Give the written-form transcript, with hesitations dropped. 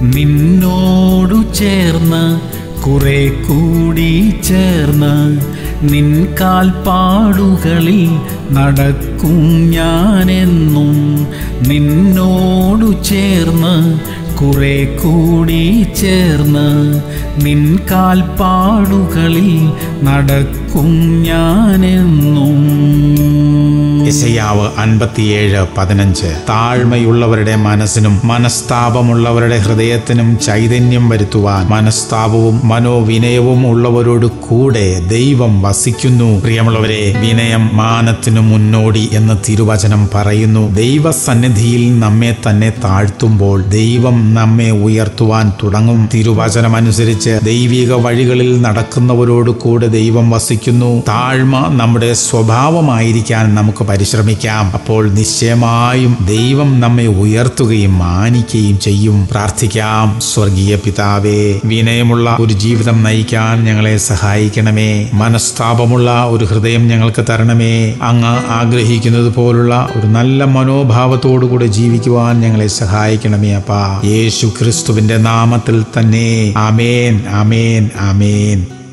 നിന്നോടു ചേർന്ന് കുറെ കൂടി ചേർന്ന് നിൻ കാൽപ്പാടുകളിൽ നടക്കും ഞാനെന്നും. നിന്നോടു ചേർന്ന് കുറെ കൂടി ചേർന്ന് നിൻ കാൽപ്പാടുകളിൽ നടക്കും ഞാനെന്നും. യെശയ്യാവ് 57:15. താഴ്മയുള്ളവരുടെ മനസ്സിനും മനസ്താപമുള്ളവരുടെ ഹൃദയത്തിനും ചൈതന്യം വരുത്തുവാൻ മനസ്താപവും മനോവിനയവും ഉള്ളവരോട് കൂടെ ദൈവം വസിക്കുന്നു. പ്രിയമുള്ളവരെ, വിനയം മാനത്തിനു മുന്നോടി എന്ന് തിരുവചനം പറയുന്നു. ദൈവസന്നിധിയിൽ നമ്മെ തന്നെ താഴ്ത്തുമ്പോൾ ദൈവം നമ്മെ ഉയർത്തുവാൻ തുടങ്ങും. തിരുവചനമനുസരിച്ച് ദൈവിക വഴികളിൽ നടക്കുന്നവരോട് കൂടെ ദൈവം വസിക്കുന്നു. താഴ്മ നമ്മുടെ സ്വഭാവമായിരിക്കാൻ നമുക്ക് പരിശ്രമിക്കാം. അപ്പോൾ നിശ്ചയമായും ദൈവം നമ്മെ ഉയർത്തുകയും മാനിക്കുകയും ചെയ്യും. പ്രാർത്ഥിക്കാം. സ്വർഗീയ പിതാവേ, വിനയമുള്ള ഒരു ജീവിതം നയിക്കാൻ ഞങ്ങളെ സഹായിക്കണമേ. മനസ്താപമുള്ള ഒരു ഹൃദയം ഞങ്ങൾക്ക് തരണമേ. അങ്ങ് ആഗ്രഹിക്കുന്നത് പോലുള്ള ഒരു നല്ല മനോഭാവത്തോടുകൂടെ ജീവിക്കുവാൻ ഞങ്ങളെ സഹായിക്കണമേ അപ്പാ. യേശു ക്രിസ്തുവിന്റെ നാമത്തിൽ തന്നെ. ആമേൻ, ആമേൻ, ആമേൻ.